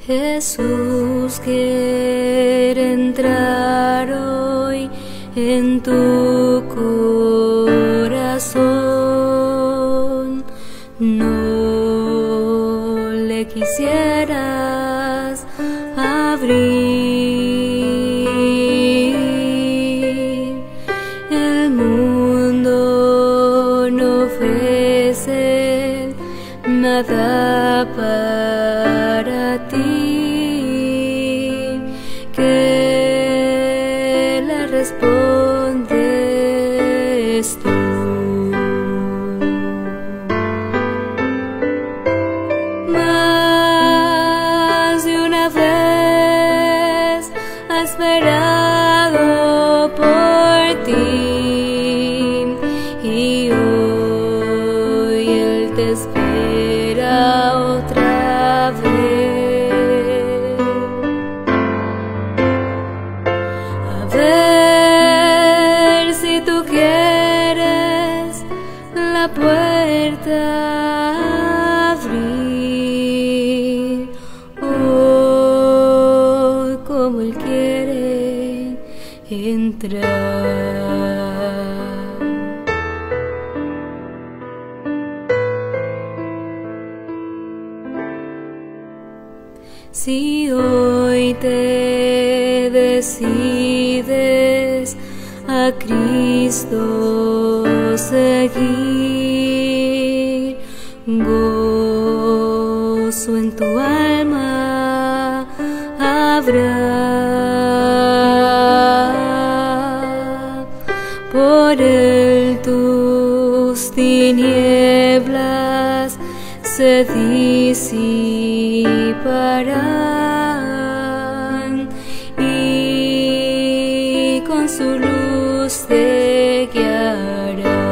Jesús quiere entrar hoy en tu corazón. No le quisieras abrir. El mundo no ofrece nada para ti, que le respondes tú. Más de una vez ha esperado por ti y hoy Él te espera otra vez. A ver si tú quieres la puerta abrir. Oh, como Él quiere entrar. Si hoy te decides a Cristo seguir, gozo en tu alma habrá. Por Él tus tinieblas se disiparán y con su luz te guiará.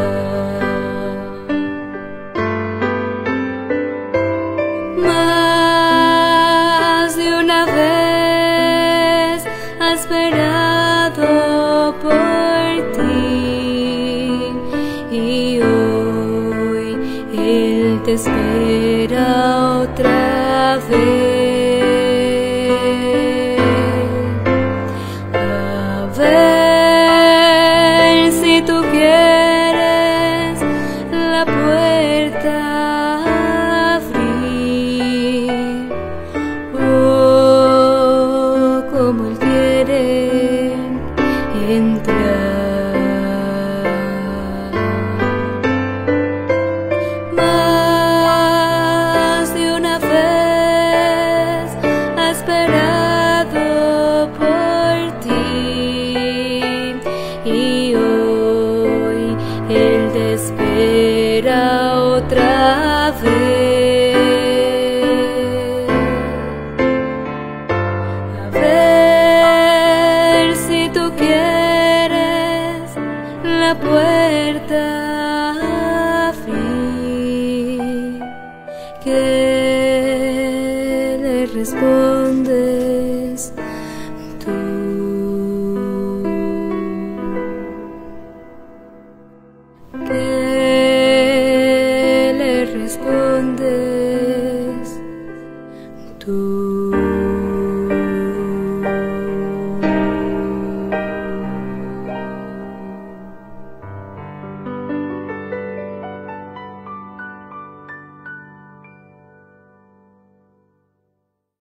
Más de una vez ha esperado por ti y hoy Él te espera otra vez. A ver si tú quieres la puerta abrir. Oh, como Él quiere entrar. Y hoy Él te espera otra vez. A ver si tú quieres la puerta abrir, que le respondes tú. Que le respondes tú.